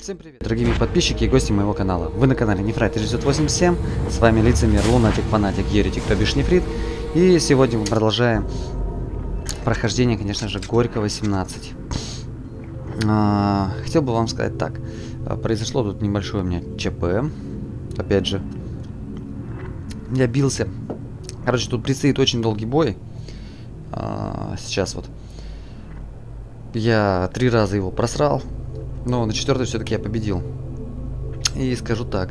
Всем привет, дорогие подписчики и гости моего канала. Вы на канале Нефрайт 987, с вами Лицемер, Лунатик, Фанатик, Еретик, то бишь Нефрит. И сегодня мы продолжаем прохождение, конечно же, Горького 17. Хотел бы вам сказать так. Произошло тут небольшое у меня ЧП. Опять же, я бился. Короче, тут предстоит очень долгий бой. Сейчас вот. Я 3 раза его просрал. Но на 4-й все-таки я победил. И скажу так.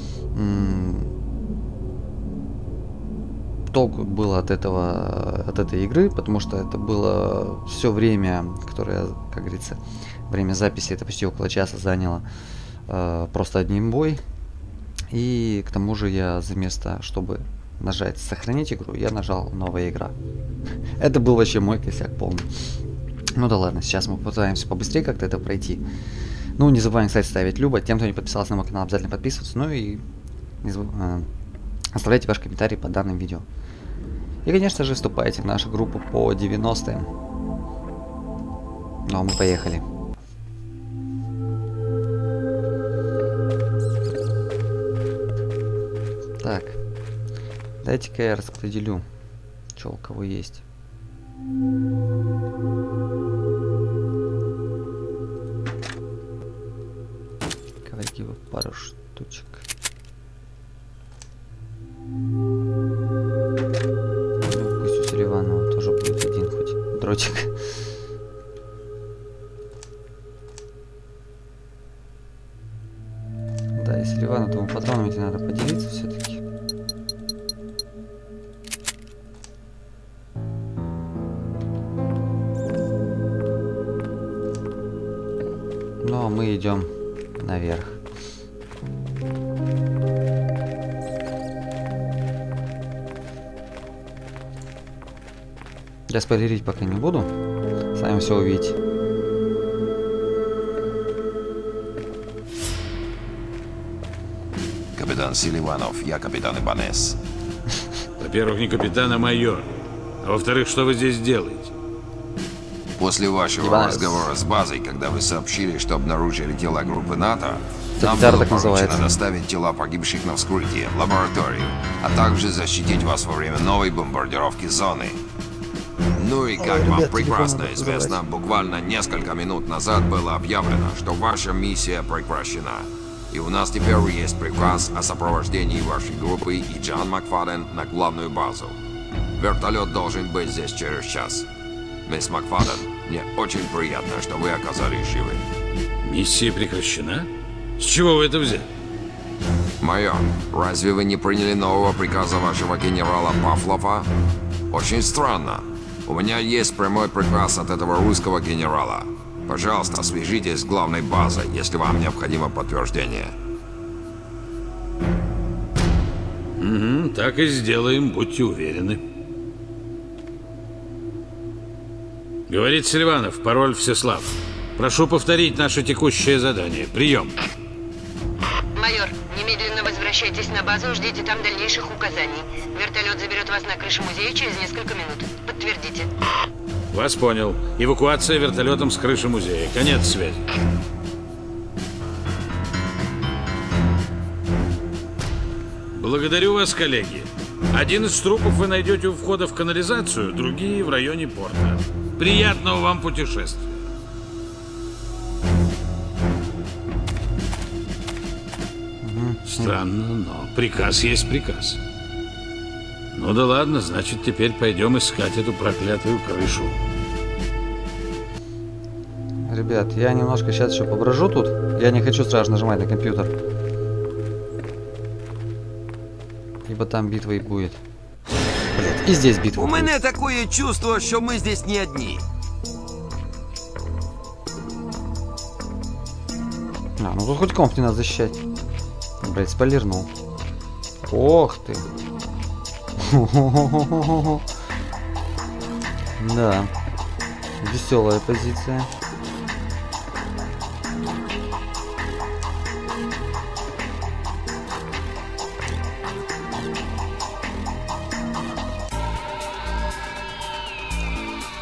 Толку было от этой игры, потому что это было все время, которое, как говорится, время записи, это почти около часа заняло просто одним бой. И к тому же я вместо, чтобы нажать сохранить игру, я нажал новая игра. Это был вообще мой косяк полный. Ну да ладно, сейчас мы попытаемся побыстрее как-то это пройти. Ну, не забываем, кстати, ставить любо. Тем, кто не подписался на мой канал, обязательно подписываться. Ну и оставляйте ваши комментарии по данным видео. И, конечно же, вступайте в нашу группу по 90-м. Ну, а мы поехали. Так. Дайте-ка я распределю, что у кого есть. Ковальки пару штучек. Ну, пусть у Селиванова тоже будет один хоть дротик. Да, и Селивану тому патроном эти надо поделиться все-таки. Ну, а мы идем наверх. Я спойлерить пока не буду. Сами все увидите. Капитан Селиванов, я капитан Ибанес. Во-первых, не капитан, а майор. А во-вторых, что вы здесь делаете? После вашего разговора с базой, когда вы сообщили, что обнаружили тела группы НАТО, нам Гитара было так поручено называется. доставить тела погибших на вскрытие, в лабораторию, а также защитить вас во время новой бомбардировки зоны. Ну и как вам прекрасно известно, буквально несколько минут назад было объявлено, что ваша миссия прекращена. И у нас теперь есть приказ о сопровождении вашей группы и Джон Макфаден на главную базу. Вертолет должен быть здесь через час. Мисс Макфаден, мне очень приятно, что вы оказались живы. Миссия прекращена? С чего вы это взяли? Майор, разве вы не приняли нового приказа вашего генерала Павлова? Очень странно. У меня есть прямой приказ от этого русского генерала. Пожалуйста, свяжитесь с главной базой, если вам необходимо подтверждение. Угу, так и сделаем, будьте уверены. Говорит Селиванов, пароль Всеслав. Прошу повторить наше текущее задание. Прием. Майор, немедленно возвращайтесь на базу, ждите там дальнейших указаний. Вертолет заберет вас на крышу музея через несколько минут. Подтвердите. Вас понял. Эвакуация вертолетом с крыши музея. Конец связи. Благодарю вас, коллеги. Один из трупов вы найдете у входа в канализацию, другие в районе порта. Приятного вам путешествия. Странно, но приказ есть приказ. Ну да ладно, значит, теперь пойдем искать эту проклятую крышу. Ребят, я немножко сейчас еще поброжу тут. Я не хочу сразу нажимать на компьютер. Ибо там битва и будет. Блять, и здесь битва У будет. мене такое чувство, що ми здесь не одні. Ну тут хоть комп не надо защищать. Блять, спойлернул. Ох ты. Да. Веселая позиция.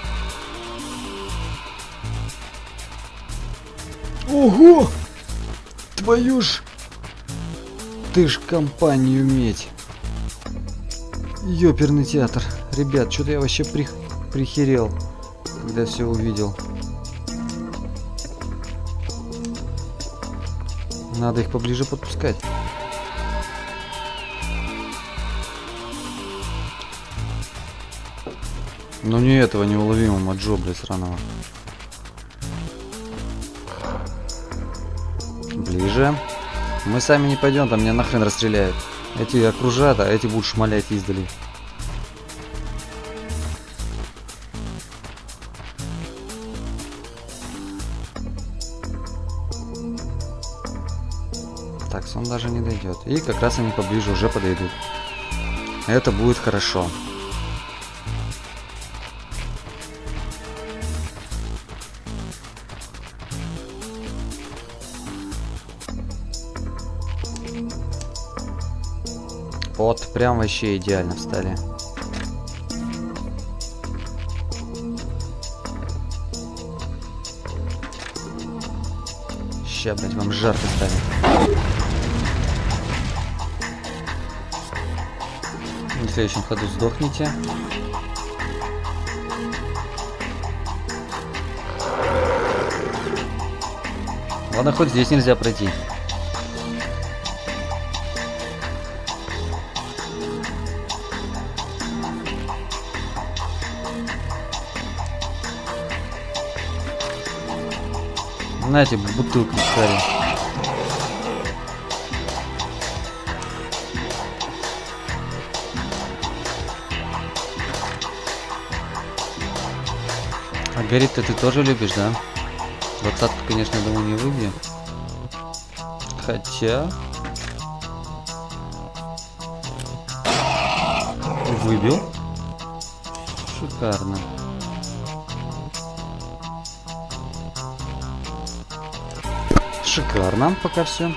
Ого! твою ж... Ты ж компанию медь. Ёперный театр. Ребят, что-то я вообще прихерел, когда все увидел. Надо их поближе подпускать. Но не этого неуловимого Маджо, блядь, сраного. Ближе. Мы сами не пойдем, там меня нахрен расстреляют. Эти окружат, а эти будут шмалять издали. Так, он даже не дойдет. И как раз они поближе уже подойдут. Это будет хорошо. Вот, прям вообще идеально встали. Ща, блядь, вам жарко станет. В следующем ходу сдохните. Ладно, хоть здесь нельзя пройти. Знаете, бутылку старый. А горит-то ты тоже любишь, да? 20-ку, конечно, думаю, не выбью. Хотя... Выбил. Шикарно. Шикарно, пока все.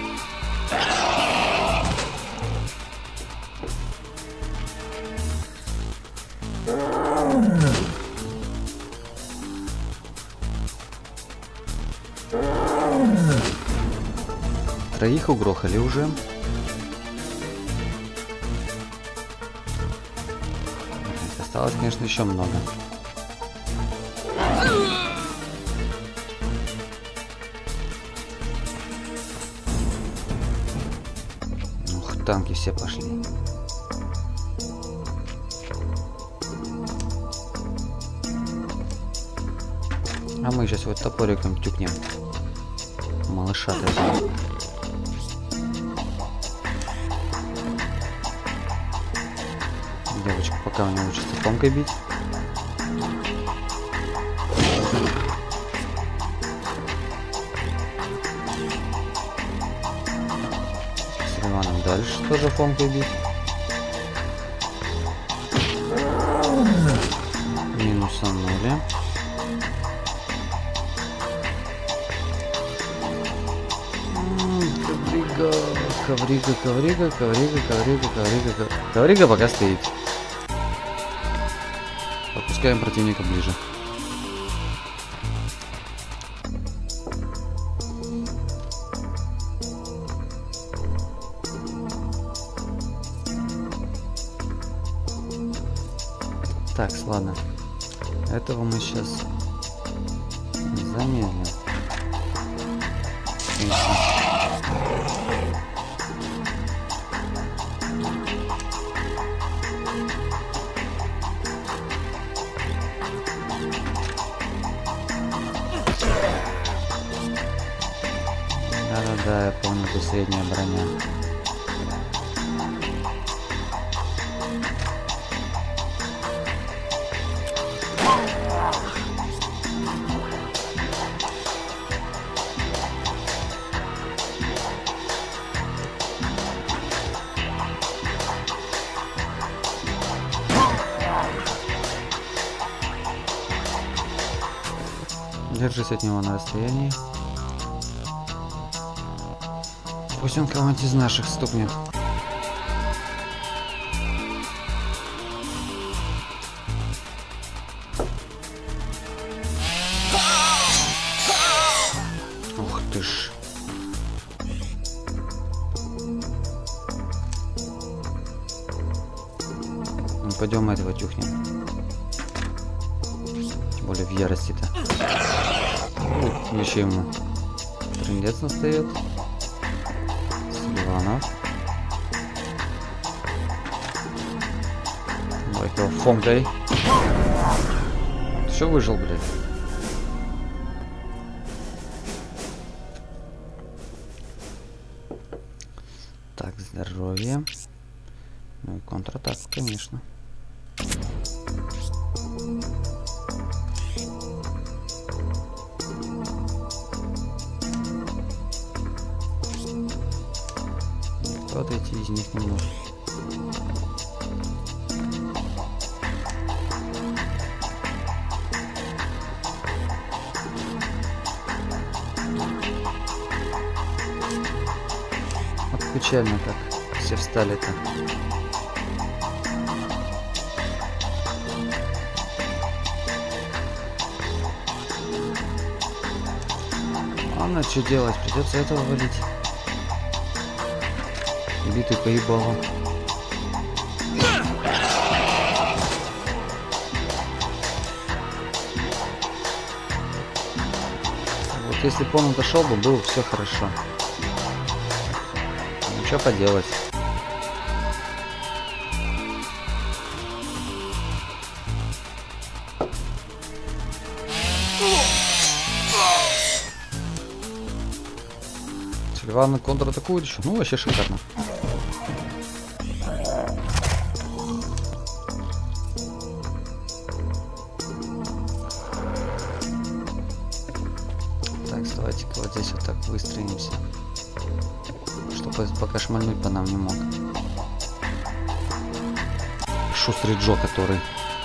Троих угрохали уже. Осталось, конечно, еще много. Ух, танки все пошли. А мы сейчас вот топориком тюкнем. Малыша-то. Девочка пока у него учится помкой бить. С Ливаном дальше тоже помкой бить. Минусанули. Коврига. Коврига пока стоит. Подпускаем противника ближе. Так, ладно. Этого мы сейчас замедлим. Да, я помню, это средняя броня. Держись от него на расстоянии. Пусть он кого-нибудь из наших стукнет. Ух ты ж. пойдем этого тюхнем. Тем более в ярости-то. Еще ему трындец настает. Селиванов. Давай-ка его фомкой. Все выжил, блядь. Так, здоровье. Ну и контратаку, конечно. Никто отойти из них не может. Вот печально как все встали-то. Ладно, что делать? Придется этого валить. Битый поебало. Вот если бы он отошел бы, было все хорошо. Ну что поделать? Селиван контратакует еще. Ну, вообще шикарно. Так, давайте-ка вот здесь вот так выстроимся. Чтобы пока шмальнуть по нам не мог. Шустрый Джо, который...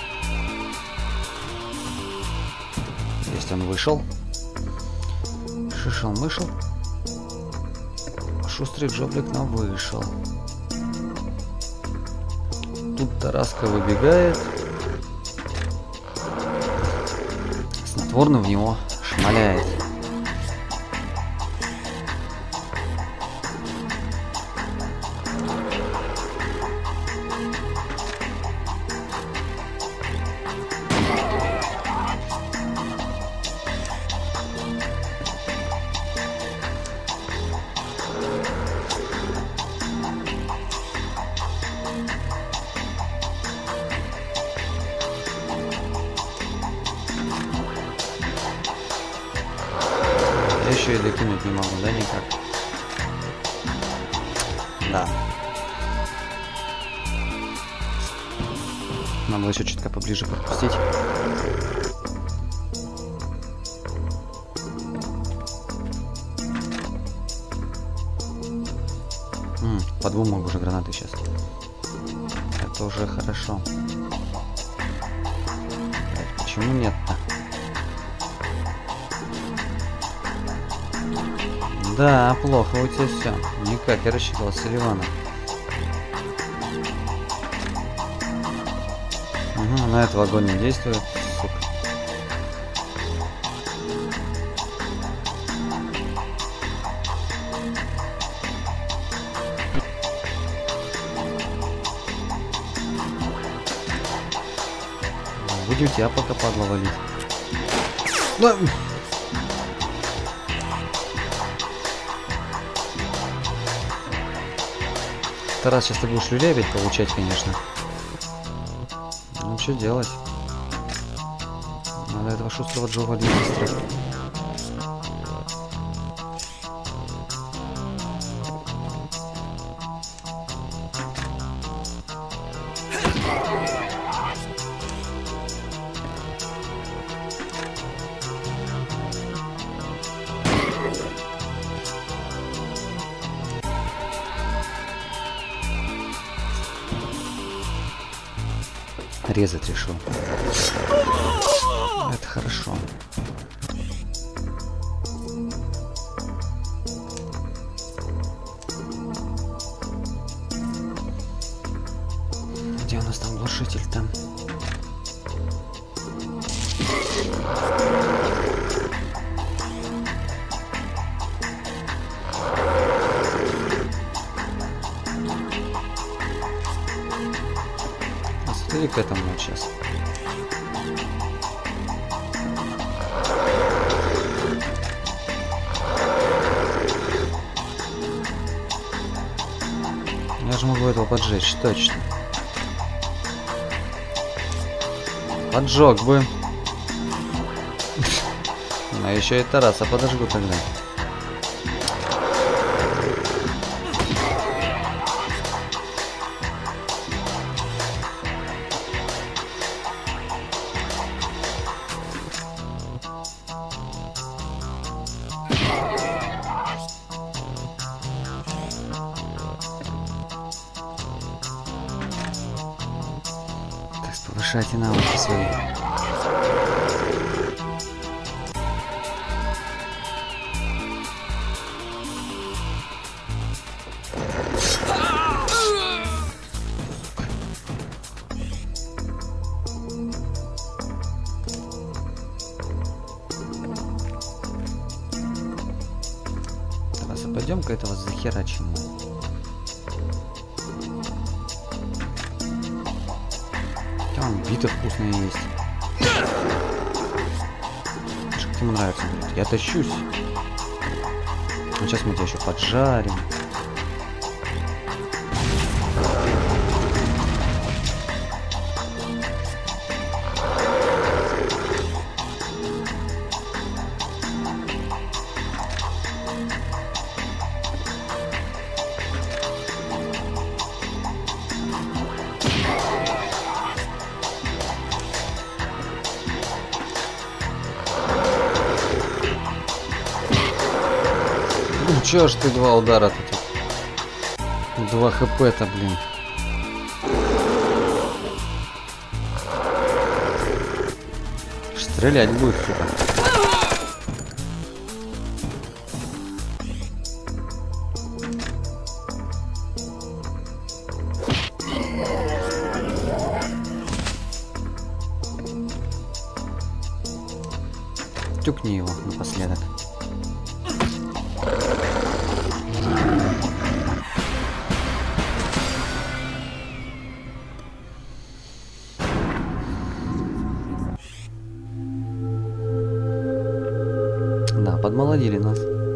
Есть он вышел. Шишел-мышел. Шустрый Джоблик нам вышел. Тут Тараска выбегает. Снотворный в него шмаляет. Еще и докинуть не могу, да, никак? Да. Надо еще чутка поближе подпустить. По двум могу уже гранаты сейчас. Это уже хорошо. Почему нет-то? Да, плохо у тебя все. Никак, я рассчитывал Селивана. Угу, на этого огонь не действует, сука. Будем тебя пока падла валить. Да. Тарас, сейчас ты будешь люлей опять получать, конечно. Ну что делать? Надо этого шустрого Джо валить быстро. Резать решил. Это хорошо. Где у нас там глушитель там? к этому вот сейчас. Я же могу этого поджечь, точно. Поджег бы. А еще и Тараса подожгу тогда. Повышайте навыки свои. Давай пойдем-ка этого захерачим. Биты вкусные есть. Как ему нравится, говорит. Я тащусь. Ну, сейчас мы тебя еще поджарим. Чё ж ты два удара-то тут? 2 хп-то, блин. Стрелять будет, сука. Тюкни его напоследок. Подмолодили нас.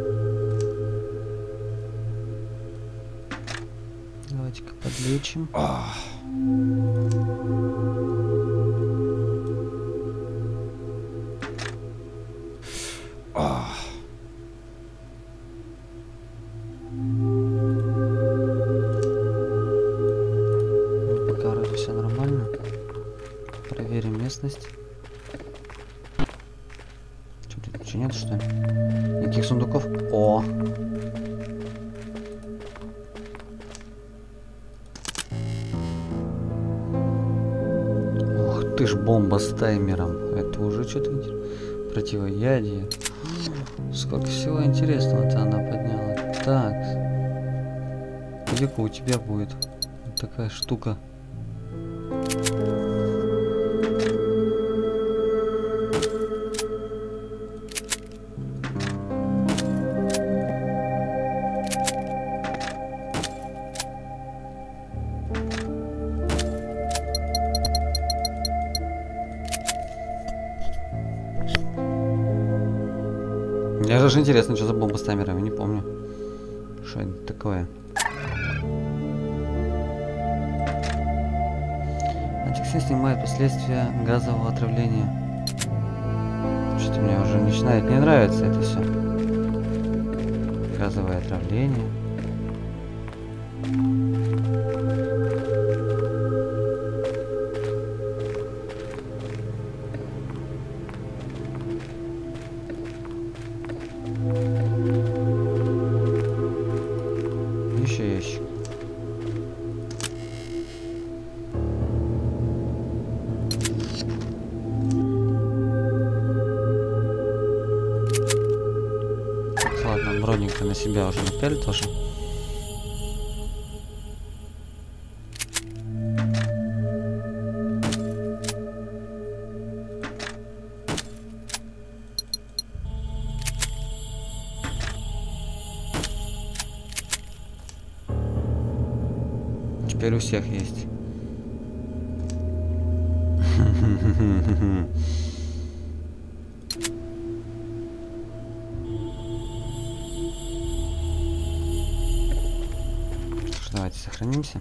Давайте-ка подлечим. Пока вроде все нормально. Проверим местность. Что, нет, что ли? Никаких сундуков? О! Ух ты ж, бомба с таймером. Это уже что-то противоядие. Сколько всего интересного-то она подняла. Так. Где-ка у тебя будет вот такая штука. Мне даже интересно, что за бомба с таймерами, не помню. Что это такое? Антиксин снимает последствия газового отравления. Что-то мне уже начинает не нравиться это все. Газовое отравление. Броник на себя уже напяль тоже. Теперь у всех есть. Давайте сохранимся.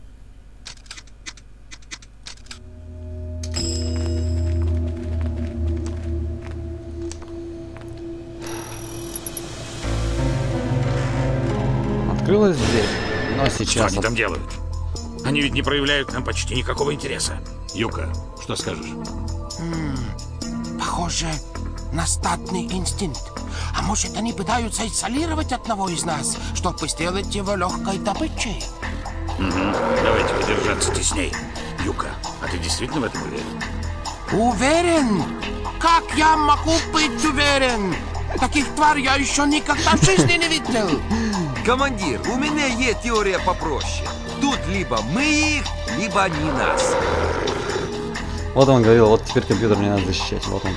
Открылась дверь, но Что сейчас... они там делают? Они ведь не проявляют к нам почти никакого интереса. Юка, что скажешь? Похоже на стадный инстинкт. А может, они пытаются изолировать одного из нас, чтобы сделать его легкой добычей? Давайте держаться тесней. Юка, а ты действительно в этом уверен? Уверен? Как я могу быть уверен? Таких тварей я еще никогда в жизни не видел. Командир, у меня есть теория попроще. Тут либо мы их, либо они нас. Вот он говорил, вот теперь компьютер мне надо защищать. Вот он.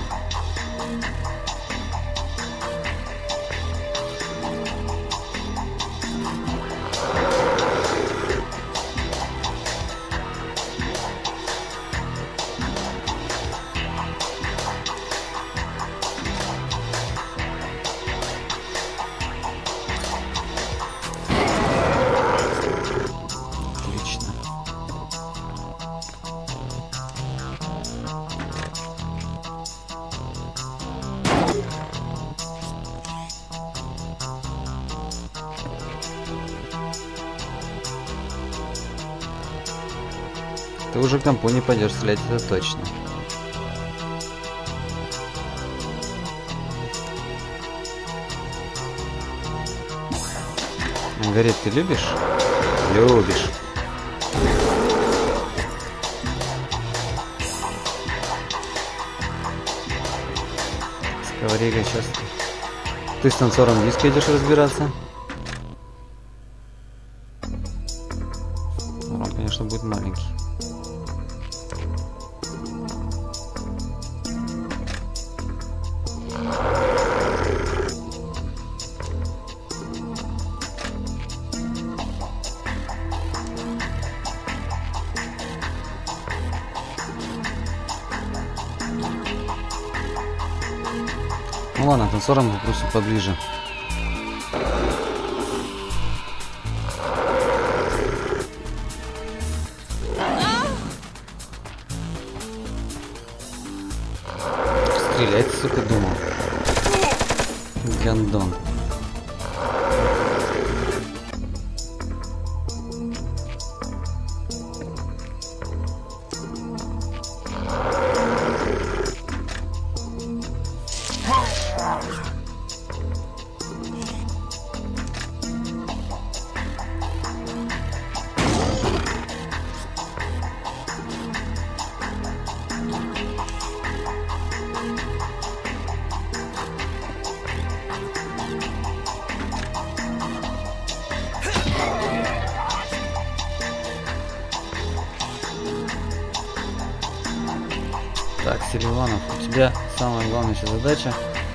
Отлично. Ты уже к компу не пойдешь стрелять, это точно. Говорит, ты любишь? Любишь. Сковорейка сейчас. Ты с танцором диска идешь разбираться? Урон, конечно, будет маленький. Ну ладно, танцором попросим поближе. Стрелять, сука, думал. Гандон. Так, Селиванов, у тебя самая главная сейчас задача.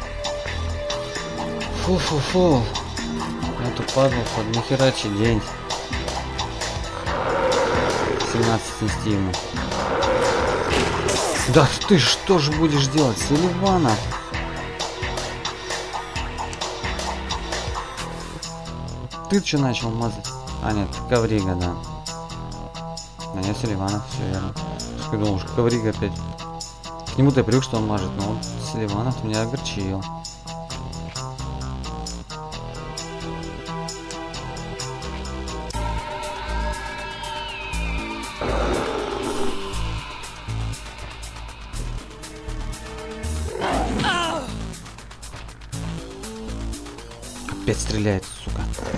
Фу-фу-фу. Эту падлу под нахерачий день. 17 снести ему. Да ты что же будешь делать, Селиванов? Ты что начал мазать? А нет, Коврига, да. А я Селиванов, все верно. Я думал, что Коврига опять. К нему-то я привык, что он мажет, но вот Селиванов меня огорчил. Опять стреляет, сука.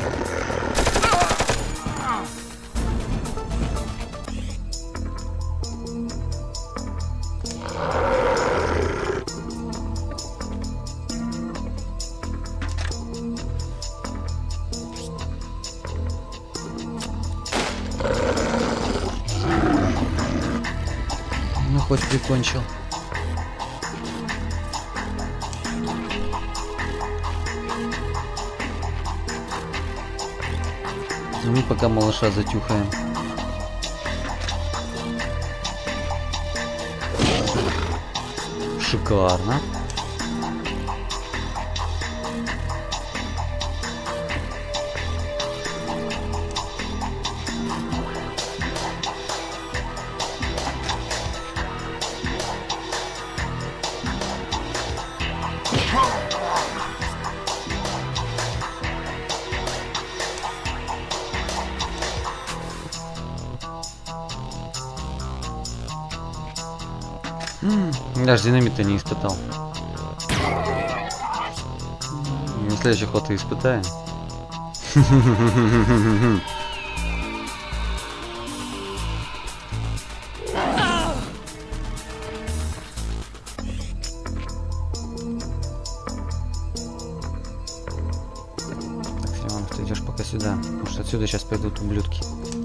Ну хоть прикончил. Мы пока малыша затюхаем. Шикарно. Даже динамита не испытал. На следующий ход и испытаем. Так, Симонов, ты идешь пока сюда, потому что отсюда сейчас пойдут ублюдки.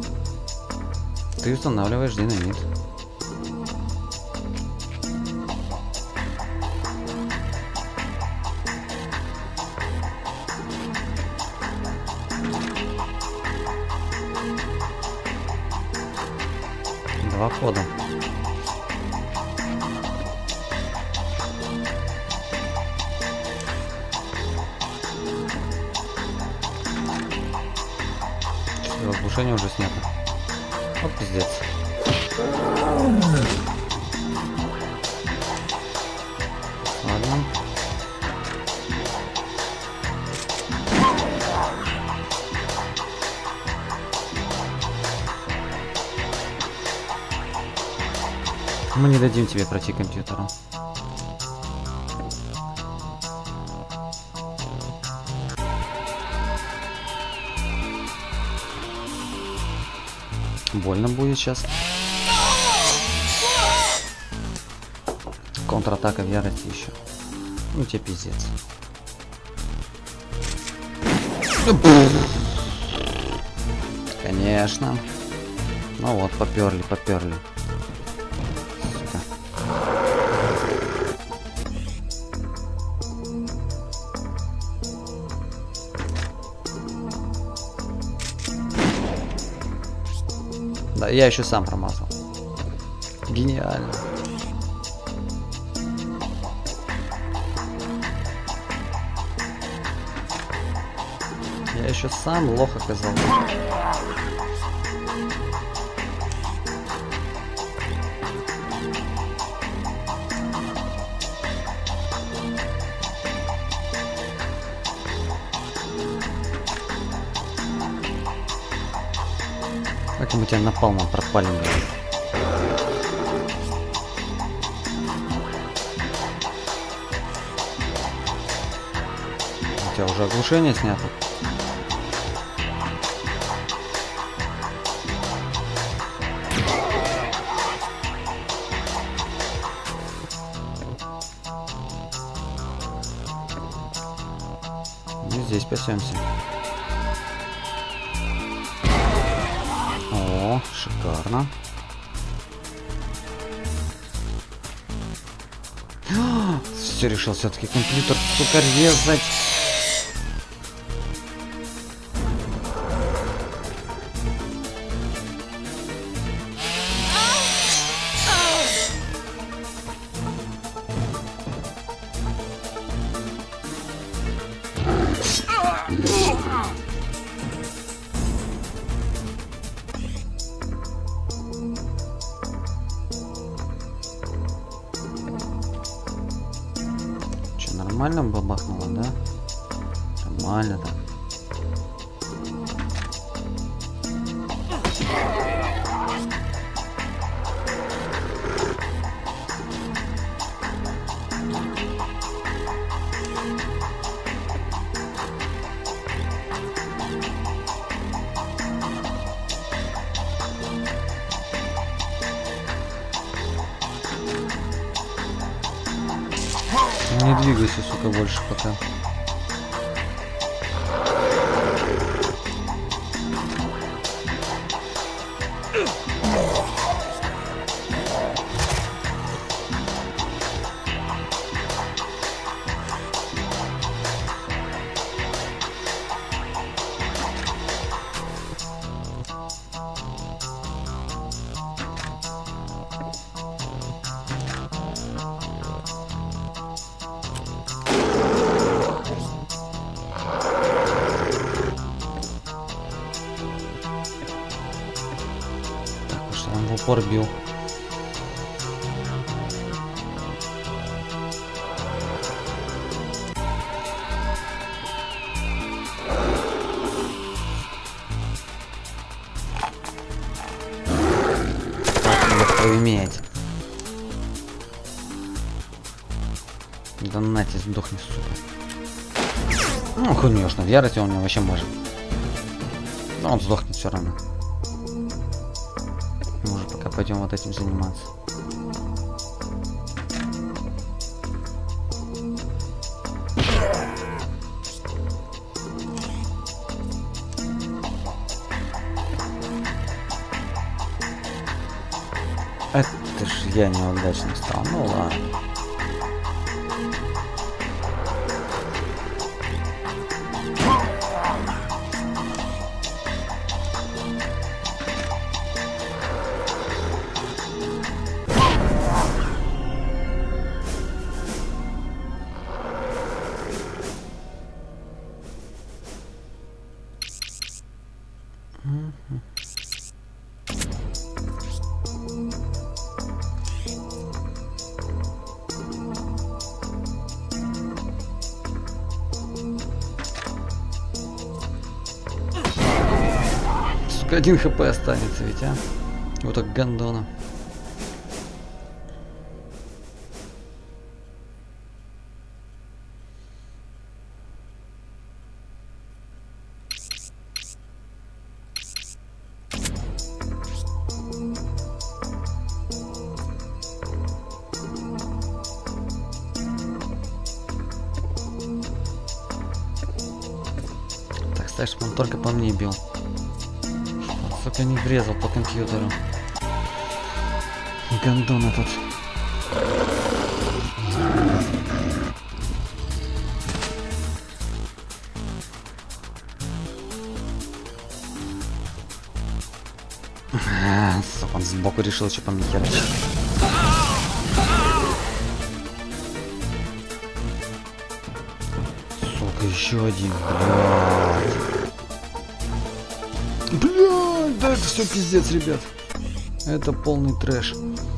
Ты устанавливаешь динамит. Два хода. Все, оглушение уже снято. Вот пиздец. Ладно. Мы не дадим тебе пройти компьютером. Больно будет сейчас. Контратака в ярости еще. Ну тебе пиздец. Конечно. Ну вот, поперли. Да, я еще сам промазал. Гениально. Я еще сам лох оказался. Как мы тебя напалмом пропалим, блядь. У тебя уже оглушение снято. И здесь пасемся. О, шикарно. Все решил все-таки компьютер, сука, резать. Нормально бабахнуло, да? Нормально, да. Не двигайся, сука, больше пока. упор бил. Иметь. Да нате, сдохни, сука. Ну, конечно, в ярости он меня вообще может. Но он сдохнет все равно. Может, пока пойдем вот этим заниматься. Это ж я неудачно стал. Ну ладно. Сука, 1 хп останется ведь, а? Вот так гандона. Так, знаешь, он только по мне бил. Сука, не врезал по компьютеру. Гандон этот. Сука, он сбоку решил, что по мне херачить. Сука, еще один, блядь. Блядь, да это все пиздец, ребят. Это полный трэш.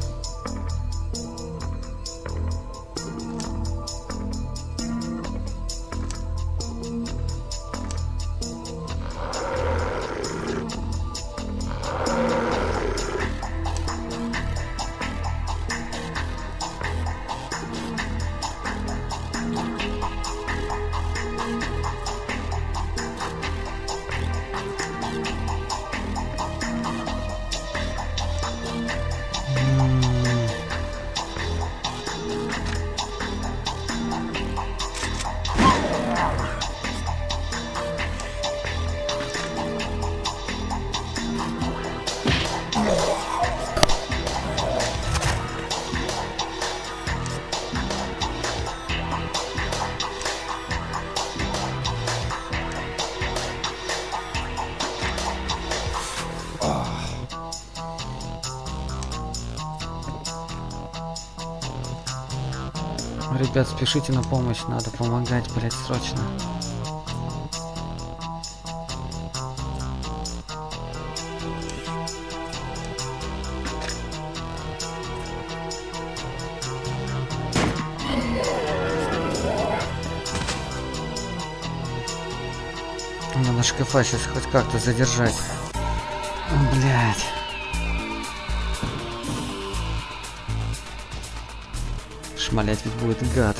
Ребят, спешите на помощь, надо помогать, блять, срочно. Надо шкафа сейчас хоть как-то задержать. Блять. Шмалять ведь будет гад.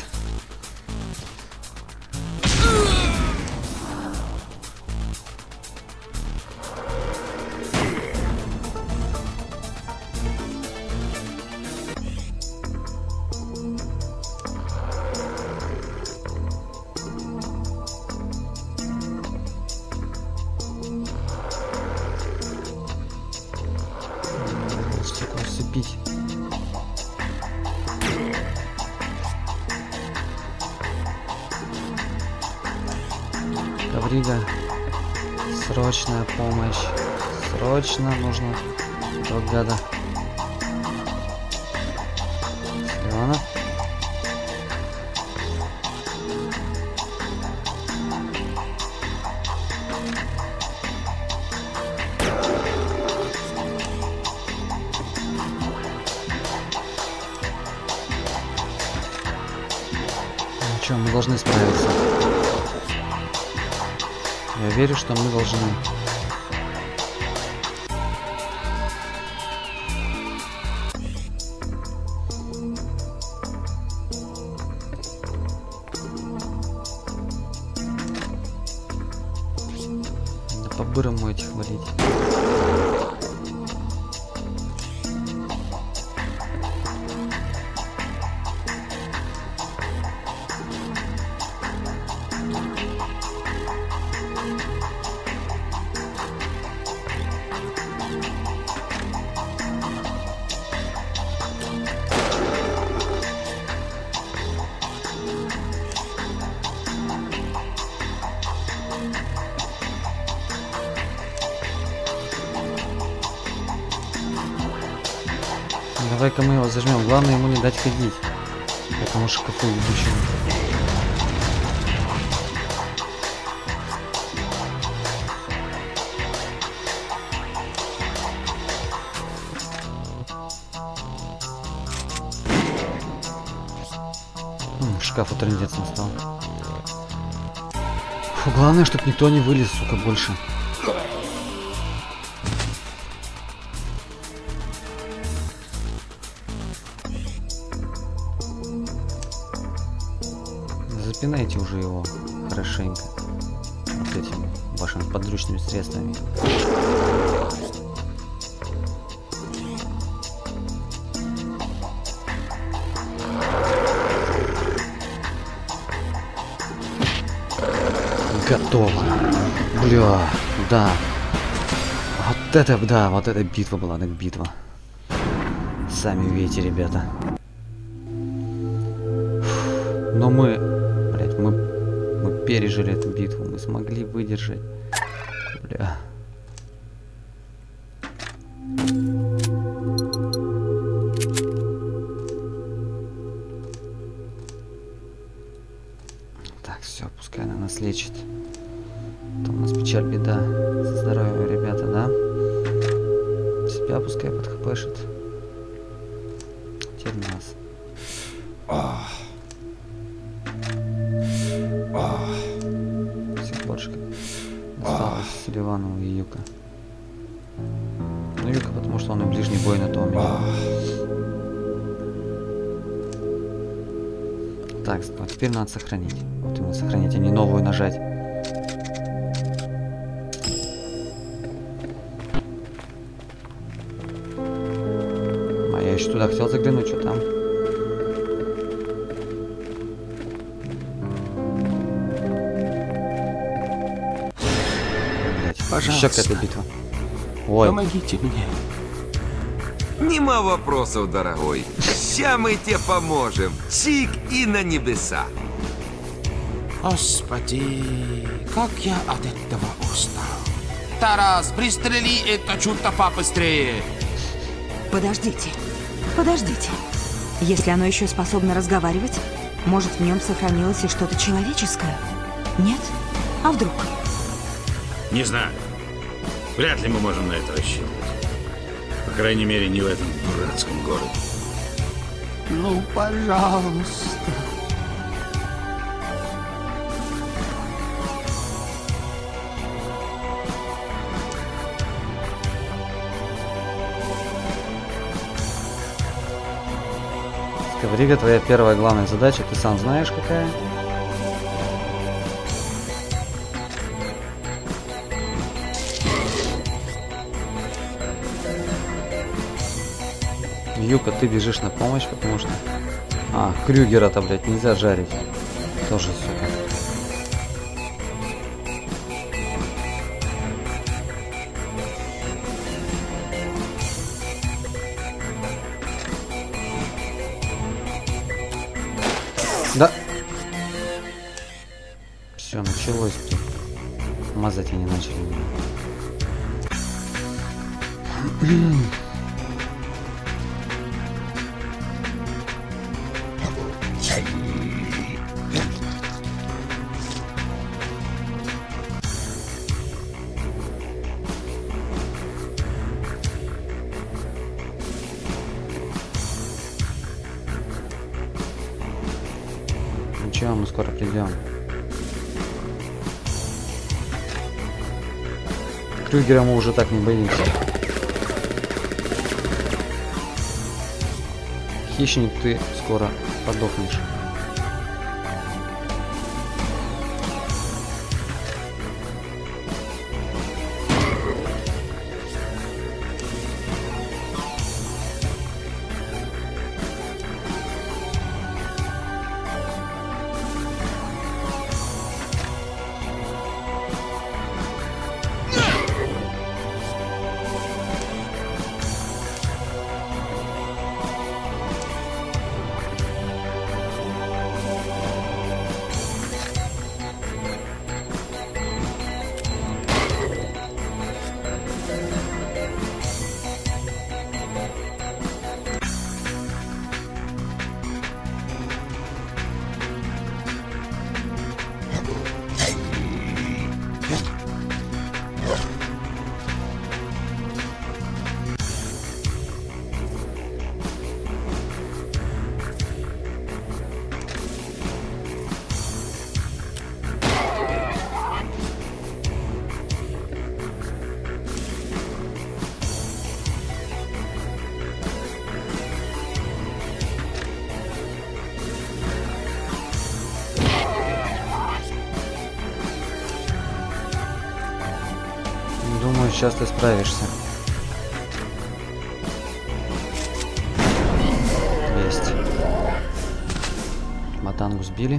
Стекло сцепить. Коврига, срочная помощь. Срочно нужно этого гада. Сливанов. должны справиться. Я верю, что мы должны. Да по-бырому этих валить. Давай-ка мы его зажмем. Главное ему не дать ходить. Этому шкафу ведущему. Шкафу трындец настал. Фу, главное, чтобы никто не вылез, сука, больше. Запинайте уже его хорошенько вот этими вашими подручными средствами. Готово. Бля, да. Вот это, да, вот эта битва была, так битва. Сами видите, ребята. Но мы, блядь, мы пережили эту битву, мы смогли выдержать. Бля. Так, все, пускай она нас лечит. Там у нас печаль, беда со здоровьем, ребята, да? Себя пускай подхпшит. Теперь нас. Сихпоршка. Осталось Селиванову и Юка. Ну, Юка, потому что он и ближний бой на том. Так, вот теперь надо сохранить. Вот именно сохранить, а не новую нажать. А я еще туда хотел заглянуть, что там. Пожалуйста. Еще какая-то битва. Ой. Помогите мне. Нема вопросов, дорогой. Ща мы тебе поможем. Чик и на небеса. Господи, как я от этого устал. Тарас, пристрели это чудо побыстрее. Подождите, подождите. Если оно еще способно разговаривать, может, в нем сохранилось и что-то человеческое? Нет? А вдруг? Не знаю. Вряд ли мы можем на это рассчитывать. По крайней мере, не в этом дурацком городе. Ну, пожалуйста. Коврига, твоя первая главная задача, ты сам знаешь какая? Юка, ты бежишь на помощь, потому что... А, Крюгера-то, блядь, нельзя жарить. Тоже, сука. Да. Все, началось. Мазать они начали. мы скоро придем. Крюгера мы уже так не боимся. Хищник, ты скоро подохнешь. Думаю, сейчас ты справишься. Есть. Матангу сбили.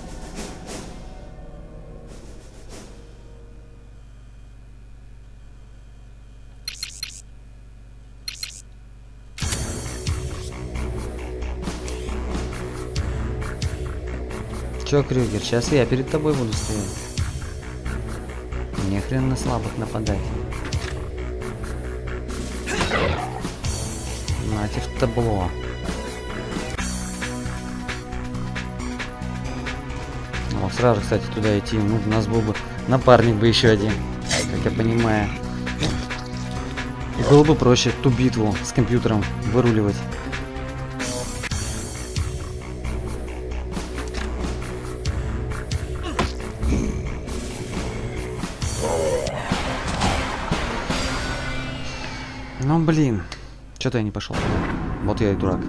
Чё, Крюгер, сейчас я перед тобой буду стоять. Не хрен на слабых нападать. Нате в табло. О, сразу, кстати, туда идти. Ну, у нас был бы напарник бы еще один, как я понимаю. И было бы проще ту битву с компьютером выруливать. Ну блин, что-то я не пошел. Вот я и дурак.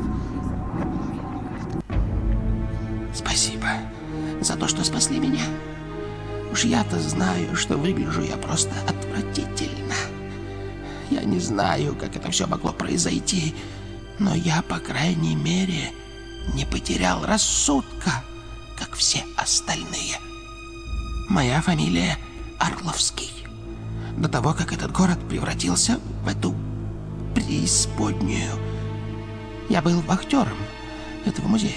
Спасибо за то, что спасли меня. Уж я-то знаю, что выгляжу я просто отвратительно. Я не знаю, как это все могло произойти, но я, по крайней мере, не потерял рассудка, как все остальные. Моя фамилия Орловский. До того, как этот город превратился в эту преисподнюю, я был вахтером этого музея.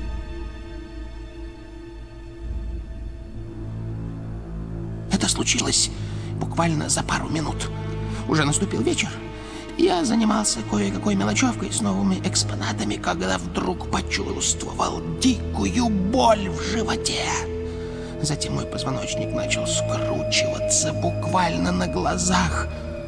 Это случилось буквально за пару минут. Уже наступил вечер. Я занимался кое-какой мелочевкой с новыми экспонатами, когда вдруг почувствовал дикую боль в животе. Затем мой позвоночник начал скручиваться буквально на глазах.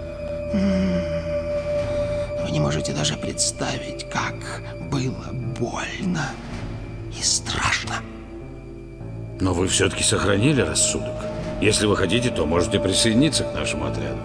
Вы не можете даже представить, как было больно и страшно. Но вы все-таки сохранили рассудок. Если вы хотите, то можете присоединиться к нашему отряду.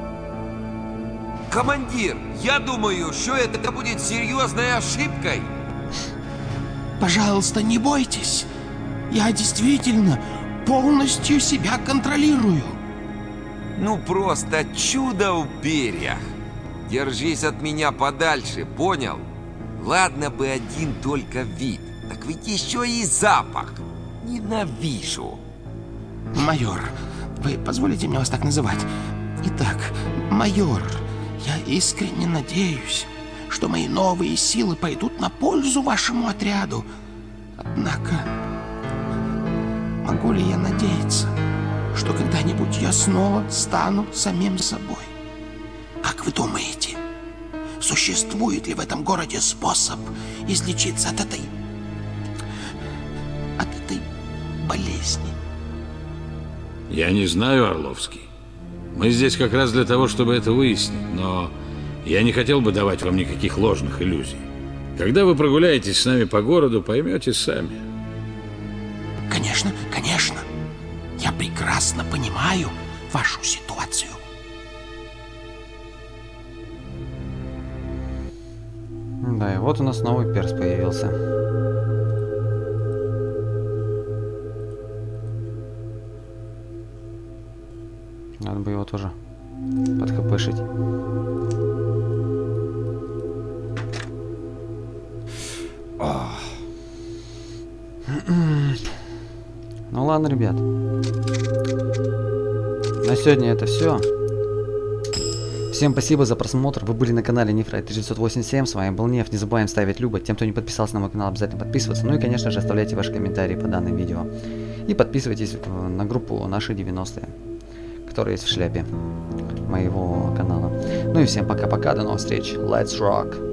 Командир, я думаю, что это будет серьезной ошибкой. Пожалуйста, не бойтесь. Я действительно полностью себя контролирую. Ну просто чудо в перьях. Держись от меня подальше, понял? Ладно бы один только вид, так ведь еще и запах. Ненавижу. Майор, вы позволите мне вас так называть? Итак, майор, я искренне надеюсь, что мои новые силы пойдут на пользу вашему отряду. Однако, могу ли я надеяться, что когда-нибудь я снова стану самим собой? Как вы думаете, существует ли в этом городе способ излечиться от этой болезни? Я не знаю, Орловский. Мы здесь как раз для того, чтобы это выяснить, но я не хотел бы давать вам никаких ложных иллюзий. Когда вы прогуляетесь с нами по городу, поймете сами. прекрасно понимаю вашу ситуацию. Да, и вот у нас новый перс появился. Надо бы его тоже подхпшить. Ну ладно, ребят. На сегодня это все. Всем спасибо за просмотр. Вы были на канале Нефрайт 1987. С вами был Неф. Не забываем ставить любо. Тем, кто не подписался на мой канал, обязательно подписываться. Ну и, конечно же, оставляйте ваши комментарии по данным видео. И подписывайтесь на группу Наши 90-е, которая есть в шляпе моего канала. Ну и всем пока-пока. До новых встреч. Let's rock!